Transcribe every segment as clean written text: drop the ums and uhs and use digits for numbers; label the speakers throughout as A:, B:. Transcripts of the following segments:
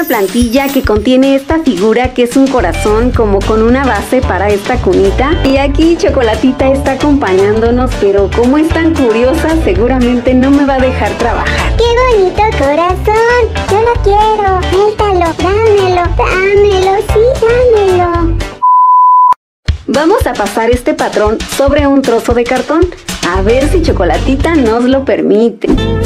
A: plantilla que contiene esta figura que es un corazón como con una base para esta cunita. Y aquí Chocolatita está acompañándonos, pero como es tan curiosa, seguramente no me va a dejar trabajar.
B: ¡Qué bonito corazón! Yo lo quiero. Suéltalo, dámelo, sí, dámelo.
A: Vamos a pasar este patrón sobre un trozo de cartón, a ver si Chocolatita nos lo permite.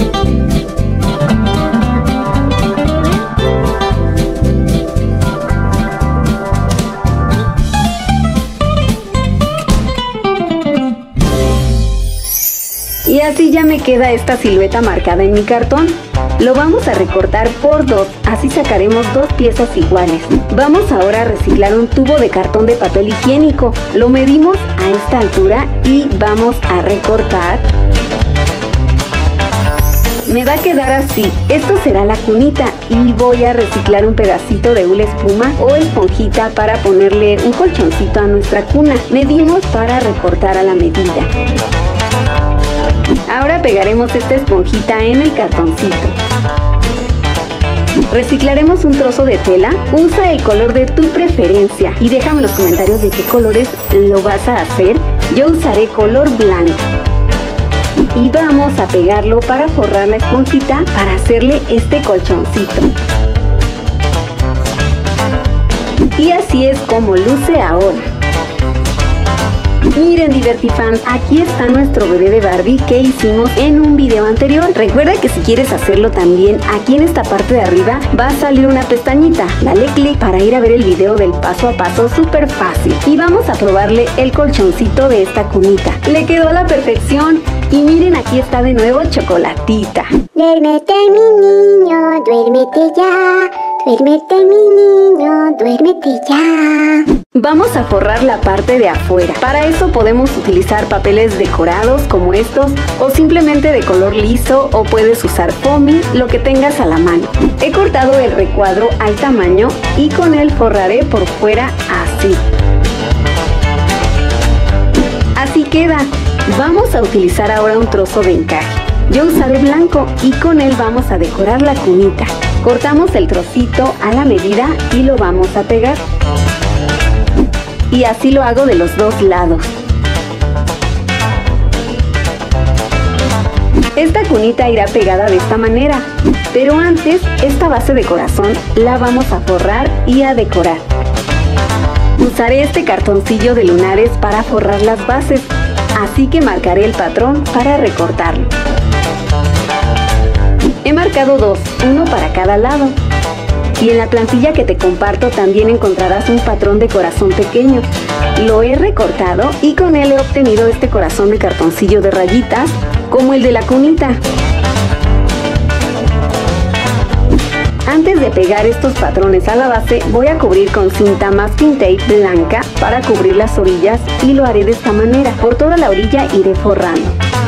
A: Y así ya me queda esta silueta marcada en mi cartón. Lo vamos a recortar por 2, así sacaremos 2 piezas iguales. Vamos ahora a reciclar un tubo de cartón de papel higiénico. Lo medimos a esta altura y vamos a recortar. Me va a quedar así. Esto será la cunita y voy a reciclar un pedacito de hula espuma o esponjita para ponerle un colchoncito a nuestra cuna. Medimos para recortar a la medida. Ahora pegaremos esta esponjita en el cartoncito. Reciclaremos un trozo de tela. Usa el color de tu preferencia y déjame en los comentarios de qué colores lo vas a hacer. Yo usaré color blanco. Y vamos a pegarlo para forrar la esponjita para hacerle este colchoncito. Y así es como luce ahora. Miren, Divertifans, aquí está nuestro bebé de Barbie que hicimos en un video anterior. Recuerda que si quieres hacerlo también, aquí en esta parte de arriba va a salir una pestañita. Dale clic para ir a ver el video del paso a paso, súper fácil. Y vamos a probarle el colchoncito de esta cunita. Le quedó a la perfección. Y miren, aquí está de nuevo Chocolatita.
B: Duérmete, mi niño, duérmete ya. Duérmete, mi niño, duérmete ya.
A: Vamos a forrar la parte de afuera. Para eso podemos utilizar papeles decorados como estos o simplemente de color liso, o puedes usar foamy, lo que tengas a la mano. He cortado el recuadro al tamaño y con él forraré por fuera así. Así queda. Vamos a utilizar ahora un trozo de encaje. Yo usaré blanco y con él vamos a decorar la cunita. Cortamos el trocito a la medida y lo vamos a pegar. Y así lo hago de los dos lados. Esta cunita irá pegada de esta manera, pero antes esta base de corazón la vamos a forrar y a decorar. Usaré este cartoncillo de lunares para forrar las bases, así que marcaré el patrón para recortarlo. He marcado 2, uno para cada lado. Y en la plantilla que te comparto también encontrarás un patrón de corazón pequeño. Lo he recortado y con él he obtenido este corazón de cartoncillo de rayitas, como el de la cunita. Antes de pegar estos patrones a la base, voy a cubrir con cinta masking tape blanca para cubrir las orillas y lo haré de esta manera. Por toda la orilla iré forrando.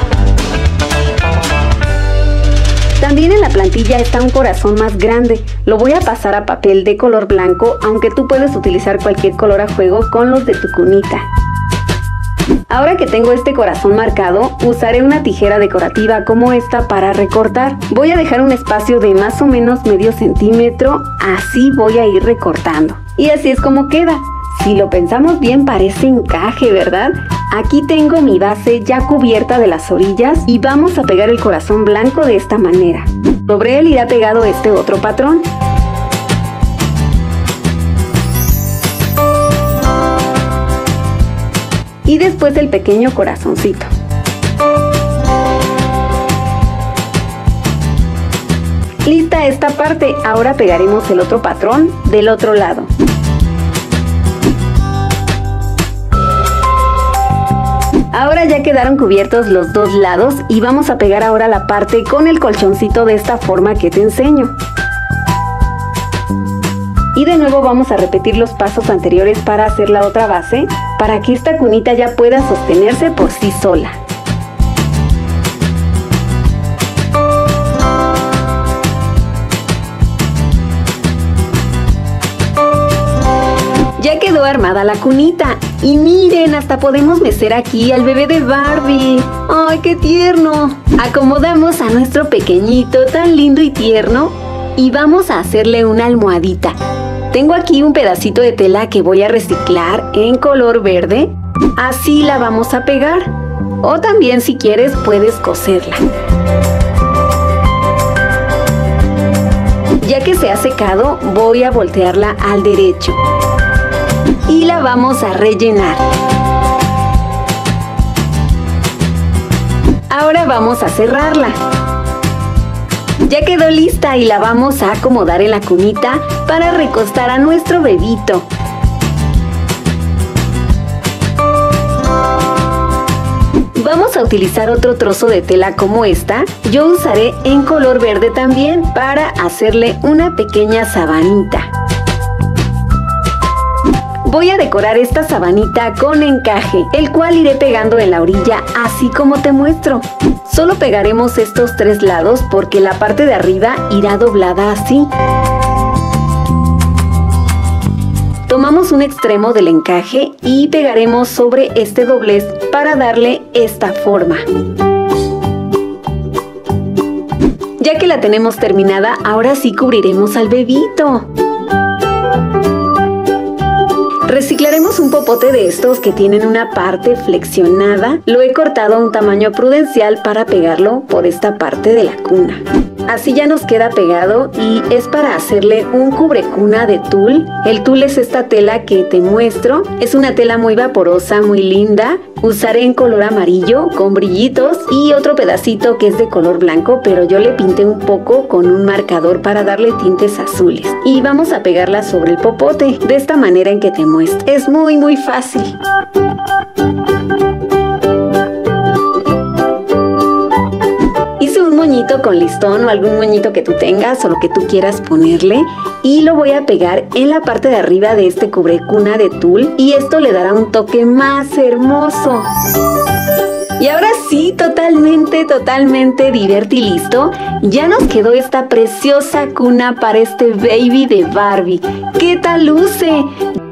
A: También en la plantilla está un corazón más grande. Lo voy a pasar a papel de color blanco, aunque tú puedes utilizar cualquier color a juego con los de tu cunita. Ahora que tengo este corazón marcado, usaré una tijera decorativa como esta para recortar. Voy a dejar un espacio de más o menos medio centímetro, así voy a ir recortando. Y así es como queda. Si lo pensamos bien, parece encaje, ¿verdad? Aquí tengo mi base ya cubierta de las orillas y vamos a pegar el corazón blanco de esta manera. Sobre él irá pegado este otro patrón. Y después el pequeño corazoncito. Lista esta parte, ahora pegaremos el otro patrón del otro lado. Ahora ya quedaron cubiertos los dos lados y vamos a pegar ahora la parte con el colchoncito de esta forma que te enseño. Y de nuevo vamos a repetir los pasos anteriores para hacer la otra base, para que esta cunita ya pueda sostenerse por sí sola. Ya quedó armada la cunita. Y miren, hasta podemos mecer aquí al bebé de Barbie. ¡Ay, qué tierno! Acomodamos a nuestro pequeñito tan lindo y tierno y vamos a hacerle una almohadita. Tengo aquí un pedacito de tela que voy a reciclar en color verde. Así la vamos a pegar. O también, si quieres, puedes coserla. Ya que se ha secado, voy a voltearla al derecho. Y la vamos a rellenar. Ahora vamos a cerrarla. Ya quedó lista y la vamos a acomodar en la cunita para recostar a nuestro bebito. Vamos a utilizar otro trozo de tela como esta. Yo usaré en color verde también para hacerle una pequeña sabanita. Voy a decorar esta sabanita con encaje, el cual iré pegando en la orilla así como te muestro. Solo pegaremos estos 3 lados porque la parte de arriba irá doblada así. Tomamos un extremo del encaje y pegaremos sobre este doblez para darle esta forma. Ya que la tenemos terminada, ahora sí cubriremos al bebito. Reciclaremos un popote de estos que tienen una parte flexionada. Lo he cortado a un tamaño prudencial para pegarlo por esta parte de la cuna. Así ya nos queda pegado y es para hacerle un cubrecuna de tul. El tul es esta tela que te muestro. Es una tela muy vaporosa, muy linda. Usaré en color amarillo con brillitos y otro pedacito que es de color blanco, pero yo le pinté un poco con un marcador para darle tintes azules. Y vamos a pegarla sobre el popote de esta manera en que te muestro. Es muy fácil. Hice un moñito con listón o algún moñito que tú tengas o lo que tú quieras ponerle y lo voy a pegar en la parte de arriba de este cubrecuna de tul y esto le dará un toque más hermoso. Y ahora sí, totalmente divertilisto. Ya nos quedó esta preciosa cuna para este baby de Barbie. ¿Qué tal luce?